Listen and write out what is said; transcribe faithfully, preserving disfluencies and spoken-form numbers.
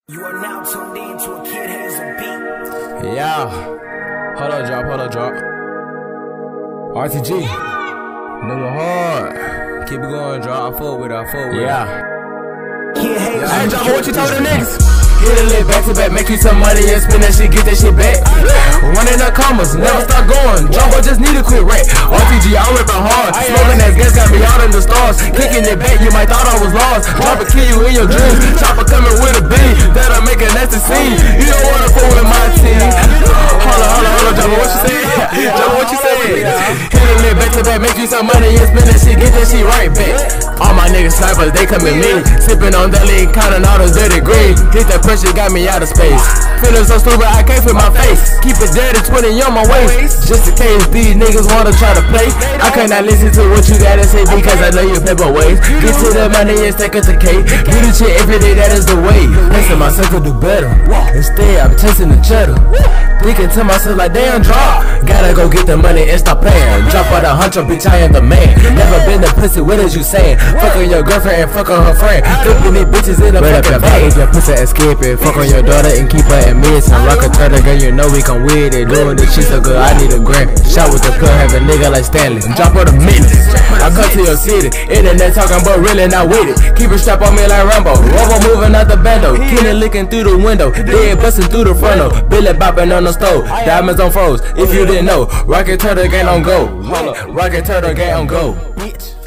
You are now tuned in to a Kid Hazel beat. Yeah. Hold up, drop, hold up, drop. R T G. Number hard. Keep it going, drop. I fuck with it, I fuck with it. Yeah. Kid Hazel. Hey, drop, what you told the niggas? Hit a lit back to back, make you some money and spend that shit, get that shit back. Running the commas, never stop going. Jumbo just need a quick rap. R T G, I'm ripping hard. Smoking that gas got me out in the stars. Kicking it back, you might thought I was lost. Drop a kill you in your dreams. Chopper coming with a beam. That'll make a nasty scene. You don't wanna fool with my team. Hold on, hold on, hold on, Jumbo, what you say? Jumbo, what you say? Hit a lit back to back, make you some money and spend that shit, get that shit right back. All my niggas snipers, they come at me. Sipping on that lean, counting all those dirty green. Hit that pressure, got me out of space. Feeling so stupid, I can't feel my face. Keep it dead at twenty on my waist. Just in case these niggas wanna try to play. I cannot listen to what you gotta say because I know you paper ways. Get to the money and stack it to cake. Do the shit every day, that is the way. Thinking myself to do better. Instead, I'm chasing the cheddar. Thinking to myself like, damn, drop. Gotta go get the money and stop playing. Drop out a huncho, bitch, I am the man. Never been the pussy, what is you saying? Fuck on your girlfriend and fuck on her friend. Flipping these bitches in the fucking bag. If your pussy escape it, fuck on your daughter and keep her in midst. And rock a turtle, girl, you know we come with it. Doing this shit so good, I need a gram. Shot with the club, have a nigga like Stanley. Drop her the minutes. I come to your city, internet talking, but really not with it. Keep it strap on me like Rambo. Robo moving out the bando. Kenny licking through the window. Dead busting through the frontal. Billy bopping on the stove. Diamonds on froze. If you didn't know, Rocket Turtle gang on go. Rocket Turtle gang on go. Bitch.